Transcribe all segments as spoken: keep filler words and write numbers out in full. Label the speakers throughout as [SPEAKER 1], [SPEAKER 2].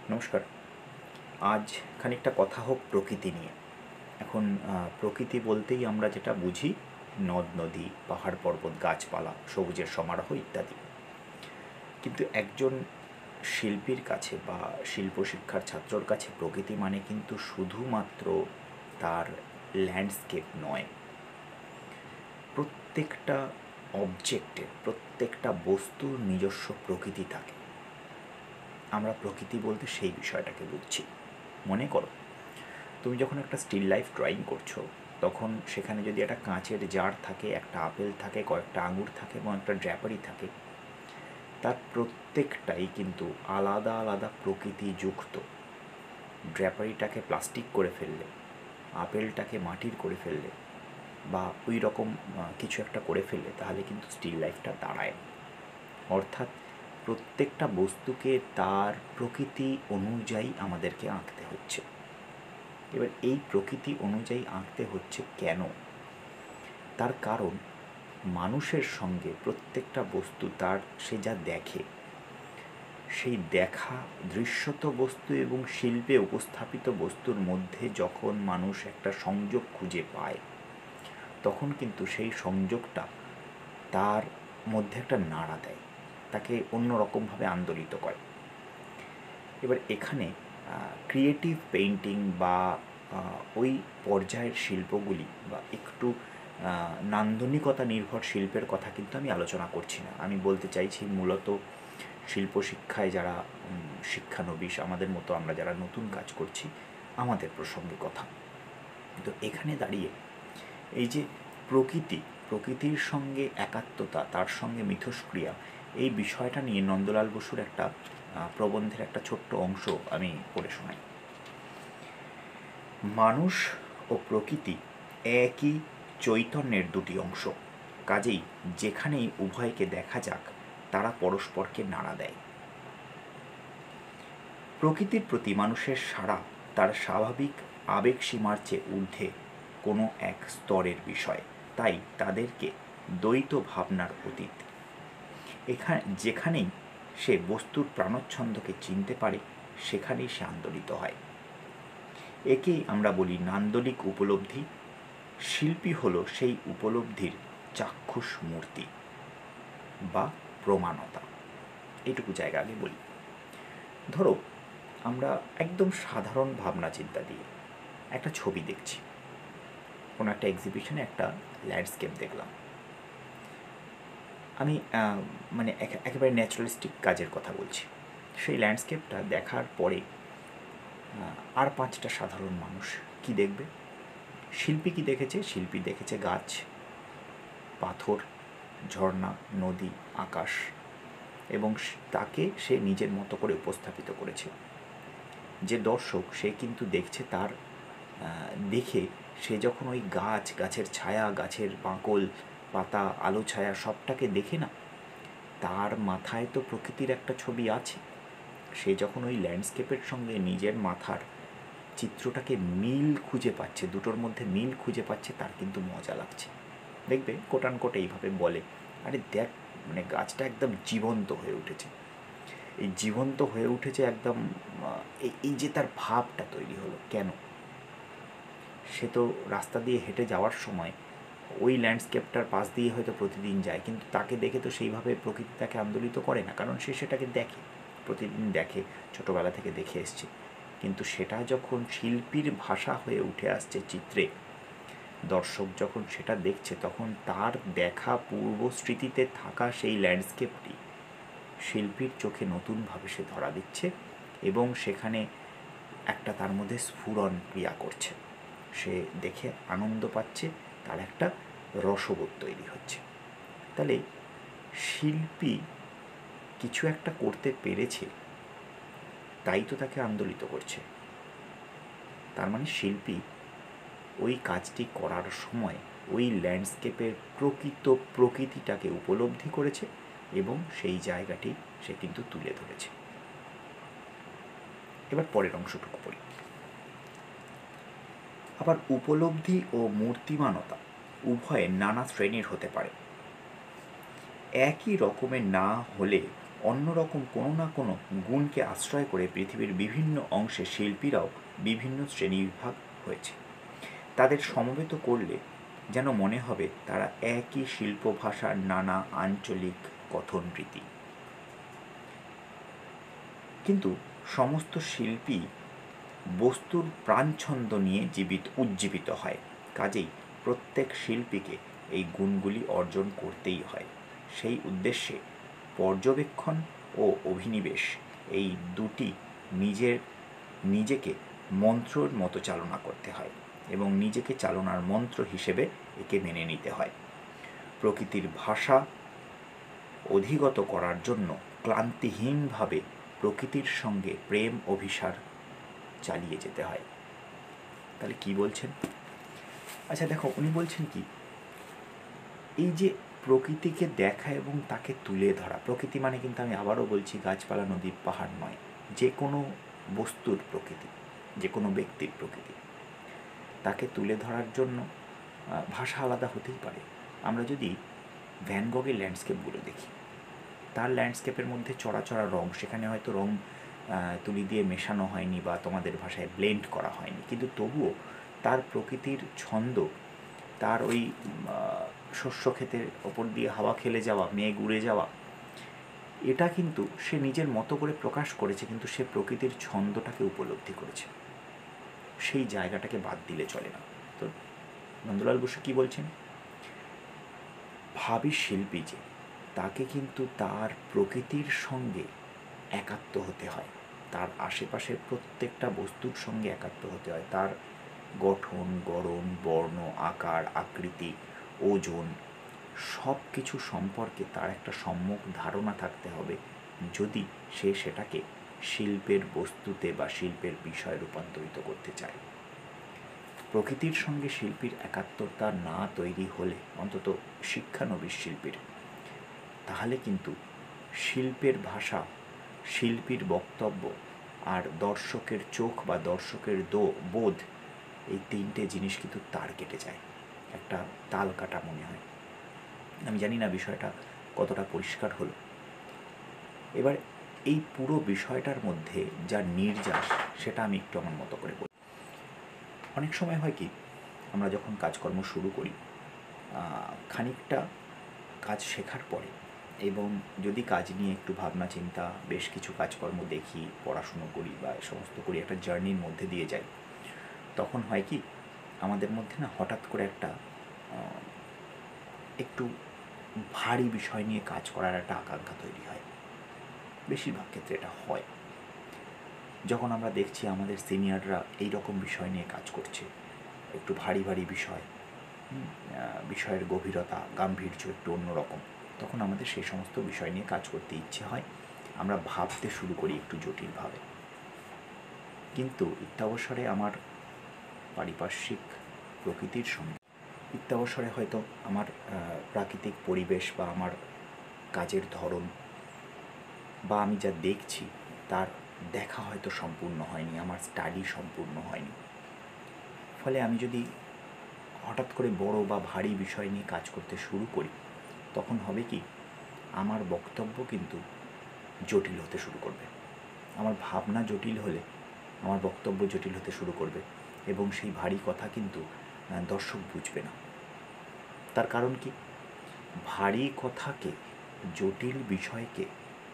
[SPEAKER 1] নমস্কার। আজ খানিকটা কথা হোক প্রকৃতি নিয়ে। এখন প্রকৃতি বলতেই আমরা যেটা বুঝি নদ নদী, পাহাড় পর্বত, গাছপালা, সবুজের সমারোহ ইত্যাদি। কিন্তু একজন শিল্পীর কাছে বা শিল্প শিক্ষার ছাত্রর কাছে প্রকৃতি মানে কিন্তু শুধুমাত্র তার ল্যান্ডস্কেপ নয়। প্রত্যেকটা অবজেক্টের, প্রত্যেকটা বস্তুর নিজস্ব প্রকৃতি থাকে। আমরা প্রকৃতি বলতে সেই বিষয়টাকে বুঝছি। মনে করো, তুমি যখন একটা স্টিল লাইফ ড্রয়িং করছো, তখন সেখানে যদি একটা কাঁচের জার থাকে, একটা আপেল থাকে, কয়েকটা আঙুর থাকে এবং একটা ড্র্যাপারি থাকে, তার প্রত্যেকটাই কিন্তু আলাদা আলাদা প্রকৃতি যুক্ত। ড্র্যাপারিটাকে প্লাস্টিক করে ফেললে, আপেলটাকে মাটির করে ফেললে বা ওই রকম কিছু একটা করে ফেললে, তাহলে কিন্তু স্টিল লাইফটা দাঁড়ায়। অর্থাৎ প্রত্যেকটা বস্তুকে তার প্রকৃতি অনুযায়ী আমাদেরকে আঁকতে হচ্ছে। এবার এই প্রকৃতি অনুযায়ী আঁকতে হচ্ছে কেন? তার কারণ মানুষের সঙ্গে প্রত্যেকটা বস্তু তার সে যা দেখে, সেই দেখা দৃশ্যত বস্তু এবং শিল্পে উপস্থাপিত বস্তুর মধ্যে যখন মানুষ একটা সংযোগ খুঁজে পায়, তখন কিন্তু সেই সংযোগটা তার মধ্যে একটা নাড়া দেয়, তাকে অন্যরকমভাবে আন্দোলিত করে। এবার এখানে ক্রিয়েটিভ পেইন্টিং বা ওই পর্যায়ের শিল্পগুলি বা একটু নান্দনিকতা নির্ভর শিল্পের কথা কিন্তু আমি আলোচনা করছি না। আমি বলতে চাইছি মূলত শিল্প শিক্ষায় যারা শিক্ষানবিশ, আমাদের মতো আমরা যারা নতুন কাজ করছি, আমাদের প্রসঙ্গে কথা। তো এখানে দাঁড়িয়ে এই যে প্রকৃতি, প্রকৃতির সঙ্গে একাত্মতা, তার সঙ্গে মিথস্ক্রিয়া, এই বিষয়টা নিয়ে নন্দলাল বসুর একটা প্রবন্ধের একটা ছোট্ট অংশ আমি পড়ে শোনাই। মানুষ ও প্রকৃতি একই চৈতন্যের দুটি অংশ, কাজেই যেখানেই উভয়কে দেখা যাক, তারা পরস্পরকে নাড়া দেয়। প্রকৃতির প্রতি মানুষের সাড়া তার স্বাভাবিক আবেগ সীমার চেয়ে ঊর্ধ্বে কোনো এক স্তরের বিষয়, তাই তাদেরকে দ্বৈত ভাবনার অতীত। এখানে যেখানেই সে বস্তুর প্রাণচ্ছন্দকে চিনতে পারে, সেখানেই সে আন্দোলিত হয়। একেই আমরা বলি নান্দনিক উপলব্ধি। শিল্পী হলো সেই উপলব্ধির চাক্ষুষ মূর্তি বা প্রমাণতা। এটুকু জায়গা আগে বলি। ধরো, আমরা একদম সাধারণ ভাবনা চিন্তা দিয়ে একটা ছবি দেখছি, কোনো একটা এক্সিবিশনে একটা ল্যান্ডস্কেপ দেখলাম। আমি মানে একেবারে ন্যাচারালিস্টিক কাজের কথা বলছি। সেই ল্যান্ডস্কেপটা দেখার পরে আর পাঁচটা সাধারণ মানুষ কি দেখবে? শিল্পী কি দেখেছে? শিল্পী দেখেছে গাছ, পাথর, ঝর্ণা, নদী, আকাশ, এবং তাকে সে নিজের মতো করে উপস্থাপিত করেছে। যে দর্শক, সে কিন্তু দেখছে, তার দেখে সে যখন ওই গাছ, গাছের ছায়া, গাছের বাঁকল, পাতা, আলো ছায়া সবটাকে দেখে না, তার মাথায় তো প্রকৃতির একটা ছবি আছে। সে যখন ওই ল্যান্ডস্কেপের সঙ্গে নিজের মাথার চিত্রটাকে মিল খুঁজে পাচ্ছে, দুটোর মধ্যে মিল খুঁজে পাচ্ছে, তার কিন্তু মজা লাগছে। দেখবে কোটান কোট এইভাবে বলে, আরে দেখ, মানে গাছটা একদম জীবন্ত হয়ে উঠেছে। এই জীবন্ত হয়ে উঠেছে একদম, এই যে তার ভাবটা তৈরি হলো কেন? সে তো রাস্তা দিয়ে হেঁটে যাওয়ার সময় ওই ল্যান্ডস্কেপটার পাশ দিয়ে হয়তো প্রতিদিন যায়, কিন্তু তাকে দেখে তো সেইভাবে প্রকৃতি তাকে আন্দোলিত করে না, কারণ সে সেটাকে দেখে, প্রতিদিন দেখে, ছোটোবেলা থেকে দেখে এসছে। কিন্তু সেটা যখন শিল্পীর ভাষা হয়ে উঠে আসছে চিত্রে, দর্শক যখন সেটা দেখছে, তখন তার দেখা পূর্ব স্মৃতিতে থাকা সেই ল্যান্ডস্কেপটি শিল্পীর চোখে নতুনভাবে সে ধরা দিচ্ছে এবং সেখানে একটা তার মধ্যে স্ফুরণ ক্রিয়া করছে। সে দেখে আনন্দ পাচ্ছে, তার একটা রসবোধ তৈরি হচ্ছে। তাহলে শিল্পী কিছু একটা করতে পেরেছে, তাই তো তাকে আন্দোলিত করছে। তার মানে শিল্পী ওই কাজটি করার সময় ওই ল্যান্ডস্কেপের প্রকৃত প্রকৃতিটাকে উপলব্ধি করেছে এবং সেই জায়গাটি সে কিন্তু তুলে ধরেছে। এবার পরের অংশটুকু পড়ি। আবার উপলব্ধি ও মূর্তিমানতা উভয়ে নানা শ্রেণীর হতে পারে। একই রকমের না হলে অন্যরকম কোনো না কোনো গুণকে আশ্রয় করে পৃথিবীর বিভিন্ন অংশে শিল্পীরাও বিভিন্ন শ্রেণীবিভাগ হয়েছে। তাদের সমবেত করলে যেন মনে হবে তারা একই শিল্প ভাষার নানা আঞ্চলিক কথন রীতি। কিন্তু সমস্ত শিল্পী বস্তুর প্রাণছন্দ নিয়ে জীবিত উজ্জীবিত হয়, কাজেই প্রত্যেক শিল্পীকে এই গুণগুলি অর্জন করতেই হয়। সেই উদ্দেশ্যে পর্যবেক্ষণ ও অভিনিবেশ এই দুটি নিজের নিজেকে মন্ত্রর মতো চালনা করতে হয় এবং নিজেকে চালনার মন্ত্র হিসেবে একে মেনে নিতে হয়। প্রকৃতির ভাষা অধিগত করার জন্য ক্লান্তিহীনভাবে প্রকৃতির সঙ্গে প্রেম অভিসার চালিয়ে যেতে হয়। তাহলে কি বলছেন? আচ্ছা দেখো, উনি বলছেন কি, এই যে প্রকৃতিকে দেখা এবং তাকে তুলে ধরা, প্রকৃতি মানে কিন্তু আমি আবারও বলছি গাছপালা নদী পাহাড় নয়, যে কোনো বস্তুর প্রকৃতি, যে কোনো ব্যক্তির প্রকৃতি, তাকে তুলে ধরার জন্য ভাষা আলাদা হতেই পারে। আমরা যদি ভ্যান গগের ল্যান্ডস্কেপগুলো দেখি, তার ল্যান্ডস্কেপের মধ্যে চড়া চড়া রং, সেখানে হয়তো রং তুলি দিয়ে মেশানো হয়নি বা তোমাদের ভাষায় ব্লেন্ড করা হয়নি, কিন্তু তবুও তার প্রকৃতির ছন্দ, তার ওই শস্য ক্ষেতের ওপর দিয়ে হাওয়া খেলে যাওয়া, মেঘ উড়ে যাওয়া, এটা কিন্তু সে নিজের মতো করে প্রকাশ করেছে, কিন্তু সে প্রকৃতির ছন্দটাকে উপলব্ধি করেছে, সেই জায়গাটাকে বাদ দিলে চলে না। তো নন্দলাল বসু কী বলছেন? ভাবী শিল্পী যে, তাকে কিন্তু তার প্রকৃতির সঙ্গে একাত্ম হতে হয়, তার আশেপাশের প্রত্যেকটা বস্তুর সঙ্গে একাত্ম হতে হয়, তার গঠন, গড়ন, বর্ণ, আকার, আকৃতি, ওজন, সব কিছু সম্পর্কে তার একটা সম্যক ধারণা থাকতে হবে যদি সে সেটাকে শিল্পের বস্তুতে বা শিল্পের বিষয়ে রূপান্তরিত করতে চায়। প্রকৃতির সঙ্গে শিল্পীর একাত্মতা না তৈরি হলে, অন্তত শিক্ষানবিশ শিল্পীর, তাহলে কিন্তু শিল্পের ভাষা, শিল্পীর বক্তব্য আর দর্শকের চোখ বা দর্শকের দো বোধ, এই তিনটে জিনিস কিন্তু তার কেটে যায়, একটা তাল কাটা মনে হয়। আমি জানি না বিষয়টা কতটা পরিষ্কার হলো। এবার এই পুরো বিষয়টার মধ্যে যা নির্যাস, সেটা আমি একটু আমার মতো করে বলি। অনেক সময় হয় কি, আমরা যখন কাজকর্ম শুরু করি, খানিকটা কাজ শেখার পরে এবং যদি কাজ নিয়ে একটু ভাবনা চিন্তা, বেশ কিছু কাজকর্ম দেখি, পড়াশুনো করি বা সমস্ত করি, একটা জার্নির মধ্যে দিয়ে যাই, তখন হয় কি, আমাদের মধ্যে না হঠাৎ করে একটা একটু ভারী বিষয় নিয়ে কাজ করার একটা আকাঙ্ক্ষা তৈরি হয়। বেশিরভাগ ক্ষেত্রে এটা হয় যখন আমরা দেখছি আমাদের সিনিয়ররা এই রকম বিষয় নিয়ে কাজ করছে, একটু ভারী ভারী বিষয়, বিষয়ের গভীরতা, গাম্ভীর্য একটু অন্যরকম, তখন আমাদের সেই সমস্ত বিষয় নিয়ে কাজ করতে ইচ্ছে হয়, আমরা ভাবতে শুরু করি একটু জটিলভাবে। কিন্তু ইত্যাবসরে আমার পারিপার্শ্বিক প্রকৃতির সঙ্গে, ইত্যাবসরে হয়তো আমার প্রাকৃতিক পরিবেশ বা আমার কাজের ধরন বা আমি যা দেখছি তার দেখা হয়তো সম্পূর্ণ হয়নি, আমার স্টাডি সম্পূর্ণ হয়নি। ফলে আমি যদি হঠাৎ করে বড় বা ভারী বিষয় নিয়ে কাজ করতে শুরু করি, তখন হবে কি, আমার বক্তব্য কিন্তু জটিল হতে শুরু করবে, আমার ভাবনা জটিল হলে আমার বক্তব্য জটিল হতে শুরু করবে এবং সেই ভারী কথা কিন্তু দর্শক বুঝবে না। তার কারণ কি, ভারী কথাকে, জটিল বিষয়কে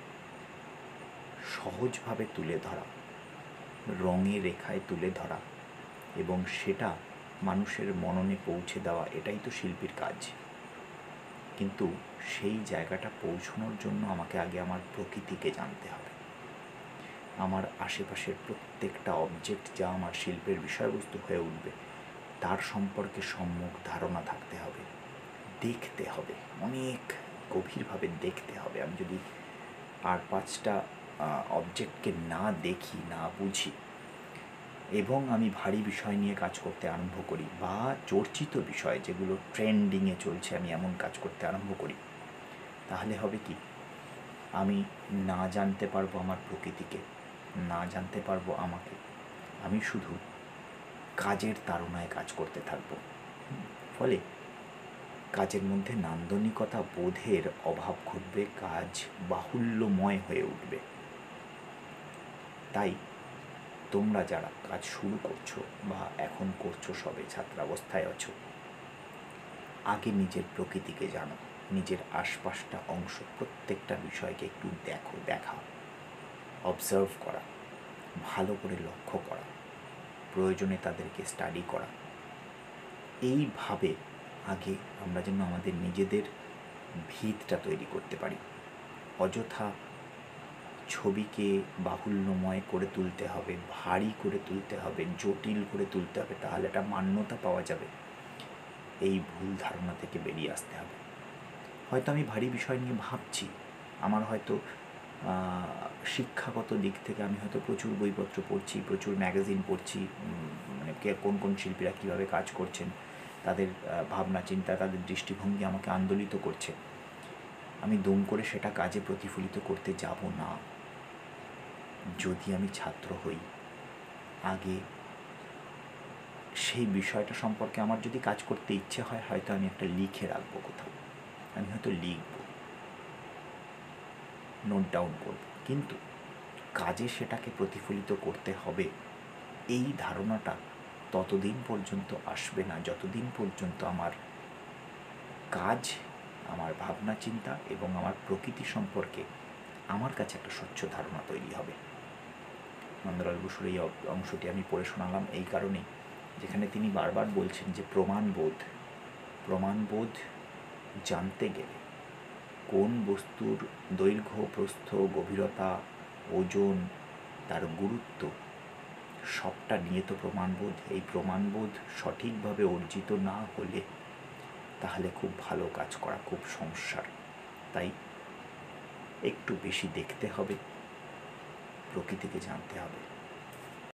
[SPEAKER 1] সহজভাবে তুলে ধরা, রঙে রেখায় তুলে ধরা এবং সেটা মানুষের মননে পৌঁছে দেওয়া, এটাই তো শিল্পীর কাজ। কিন্তু সেই জায়গাটা পৌঁছানোর জন্য আমাকে আগে আমার প্রকৃতিকে জানতে হবে, আমার আশেপাশের প্রত্যেকটা অবজেক্ট যা আমার শিল্পের বিষয়বস্তু হয়ে উঠবে তার সম্পর্কে সম্যক ধারণা থাকতে হবে, দেখতে হবে, অনেক গভীরভাবে দেখতে হবে। আমি যদি আর পাঁচটা অবজেক্টকে না দেখি, না বুঝি এবং আমি ভারী বিষয় নিয়ে কাজ করতে আরম্ভ করি বা চর্চিত বিষয় যেগুলো ট্রেন্ডিংয়ে চলছে আমি এমন কাজ করতে আরম্ভ করি, তাহলে হবে কি, আমি না জানতে পারবো আমার প্রকৃতিকে, না জানতে পারবো আমাকে, আমি শুধু কাজের তাড়নায় কাজ করতে থাকবো। ফলে কাজের মধ্যে নান্দনিকতা বোধের অভাব ঘটবে, কাজ বাহুল্যময় হয়ে উঠবে। তাই তোমরা যারা কাজ শুরু করছো বা এখন করছো, সবে ছাত্রাবস্থায় আছো, আগে নিজের প্রকৃতিকে জানো, নিজের আশপাশটা অংশ প্রত্যেকটা বিষয়কে একটু দেখো, দেখা, অবজার্ভ করা, ভালো করে লক্ষ্য করা, প্রয়োজনে তাদেরকে স্টাডি করা। এইভাবে আগে আমরা যেন আমাদের নিজেদের ভিতটা তৈরি করতে পারি। অযথা ছবিকে বাহুল্যময় করে তুলতে হবে, ভারী করে তুলতে হবে, জটিল করে তুলতে হবে, তাহলে একটা মান্যতা পাওয়া যাবে। এই ভুল ধারণা থেকে বেরিয়ে আসতে হবে। হয়তো আমি ভারী বিষয় নিয়ে ভাবছি, আমার হয়তো শিক্ষাগত দিক থেকে আমি হয়তো প্রচুর বইপত্র পড়ছি, প্রচুর ম্যাগাজিন পড়ছি, মানে কে কোন কোন শিল্পীরা কীভাবে কাজ করছেন, তাদের ভাবনা চিন্তা, তাদের দৃষ্টিভঙ্গি আমাকে আন্দোলিত করছে। আমি দুম করে সেটা কাজে প্রতিফলিত করতে যাব না। যদি আমি ছাত্র হই, আগে সেই বিষয়টা সম্পর্কে আমার যদি কাজ করতে ইচ্ছে হয়, হয়তো আমি একটা লিখে রাখবো কোথাও, আমি হয়তো লিখব, নোট ডাউন করব, কিন্তু কাজে সেটাকে প্রতিফলিত করতে হবে এই ধারণাটা ততদিন পর্যন্ত আসবে না যতদিন পর্যন্ত আমার কাজ, আমার ভাবনা চিন্তা এবং আমার প্রকৃতি সম্পর্কে আমার কাছে একটা স্বচ্ছ ধারণা তৈরি হবে। নন্দলাল বসুর এই অংশটি আমি পড়ে শোনালাম এই কারণেই, যেখানে তিনি বারবার বলছেন যে প্রমাণবোধ প্রমাণবোধ জানতে গেলে কোন বস্তুর দৈর্ঘ্য, প্রস্থ, গভীরতা, ওজন, তার গুরুত্ব, সবটা নিয়ে তো প্রমাণবোধ। এই প্রমাণবোধ সঠিকভাবে অর্জিত না হলে তাহলে খুব ভালো কাজ করা খুব সমস্যার। তাই একটু বেশি দেখতে হবে, প্রকৃতিকে জানতে হবে।